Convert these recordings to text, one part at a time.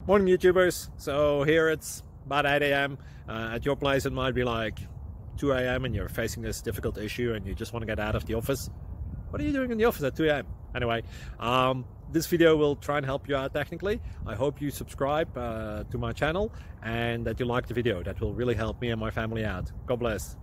Morning YouTubers. So here it's about 8 a.m. At your place it might be like 2 a.m. and you're facing this difficult issue and you just want to get out of the office. What are you doing in the office at 2 a.m.? Anyway, this video will try and help you out technically. I hope you subscribe to my channel and that you like the video. That will really help me and my family out. God bless.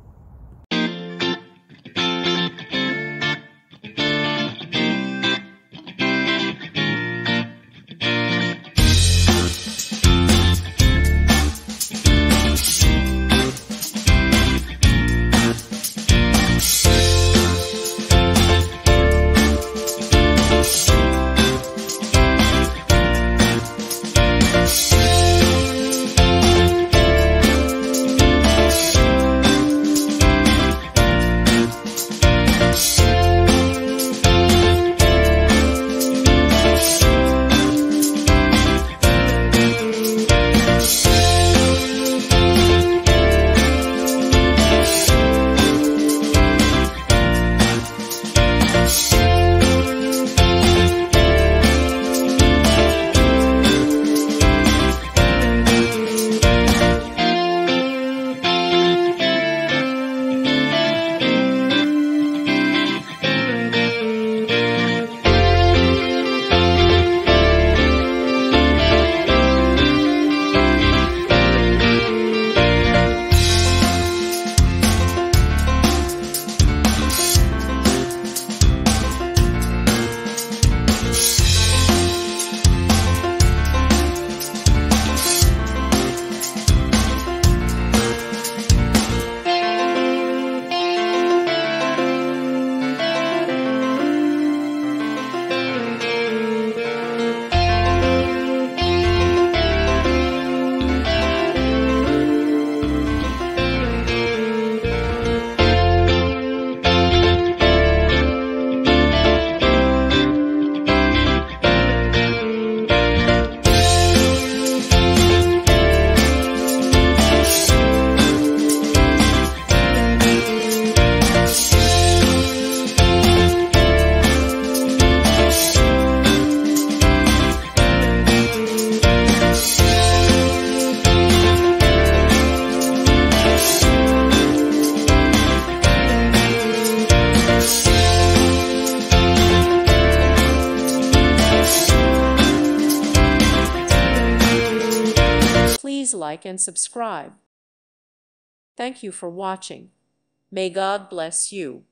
Please like and subscribe. Thank you for watching. May God bless you.